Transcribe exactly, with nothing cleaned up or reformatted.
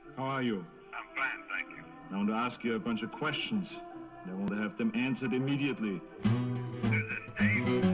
How are you? I'm fine, thank you. I want to ask you a bunch of questions. I want to have them answered immediately. Susan, Dave.